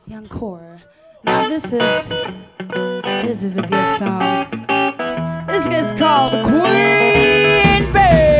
Young Core. Now this is a good song. This is called The Queen Bee.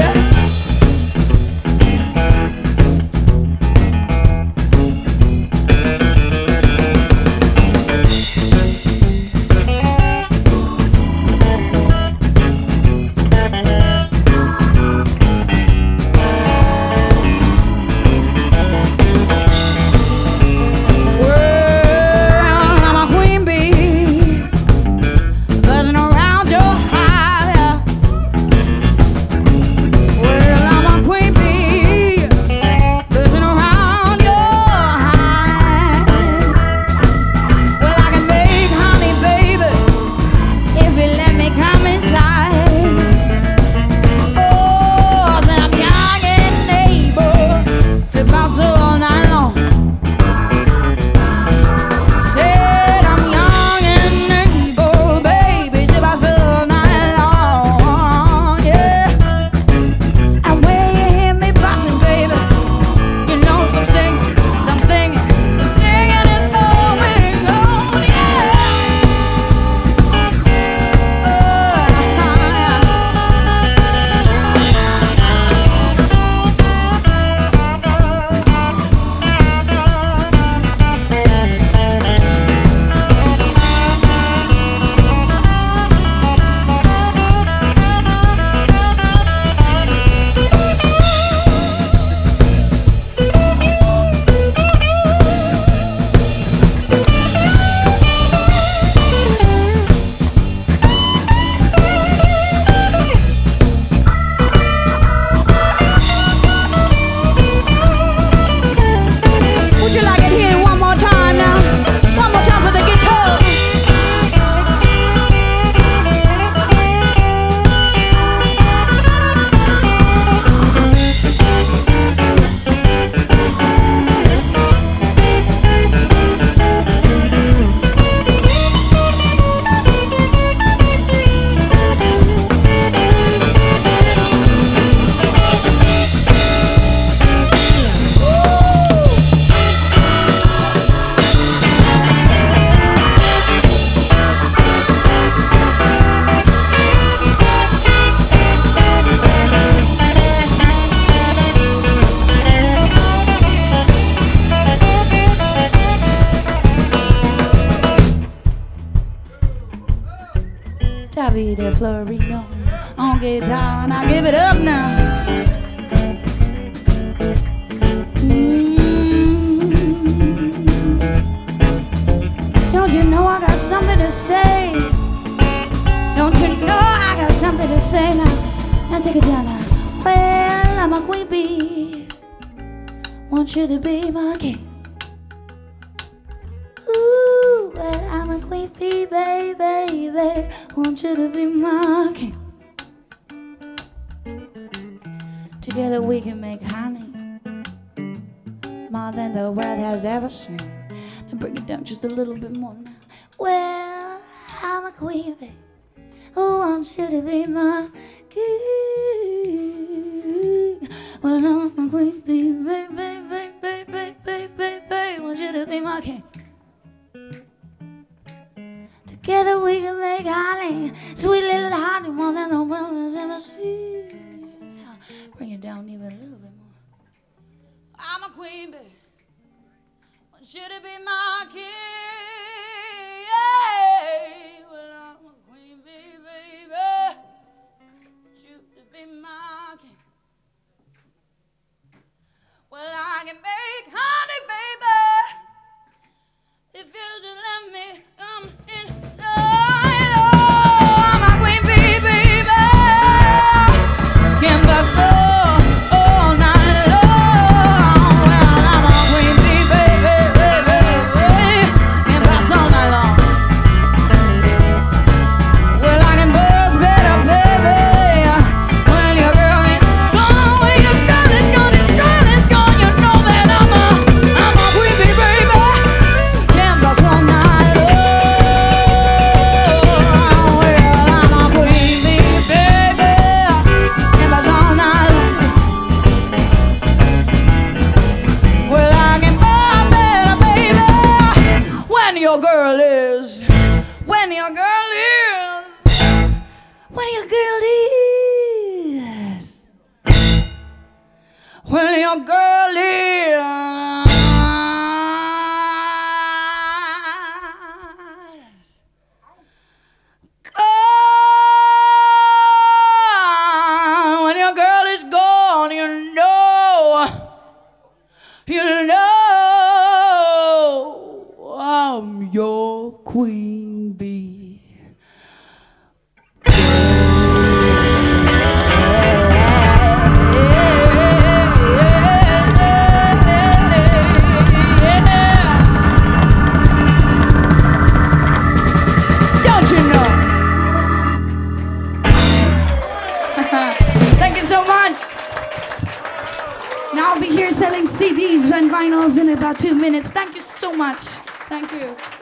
Davide Florino on guitar, and I give it up now. Don't you know I got something to say? Don't you know I got something to say now? Now take it down now. Well, I'm a queen bee. Want you to be my king. Well, I'm a queen bee, baby. Want you to be my king. Together we can make honey, more than the world has ever seen. Now bring it down just a little bit more now. Well, I'm a queen bee who wants you to be my king. Well, I'm a queen bee, baby. Want you to be my king. Together we can make honey, sweet little honey, more than the world has ever seen. Bring it down even a little bit more. I'm a queen bee, want you to be my king. Yeah. Well, I'm a queen bee, baby, want you to be my king. Well, I can make honey, baby, if you just let me come in. your girl is, when your girl is, when your girl is, when your girl is. When your girl is gone, you know I'm your queen bee. Don't you know? Thank you so much. Now I'll be here selling CDs and vinyls in about 2 minutes. Thank you so much. Thank you.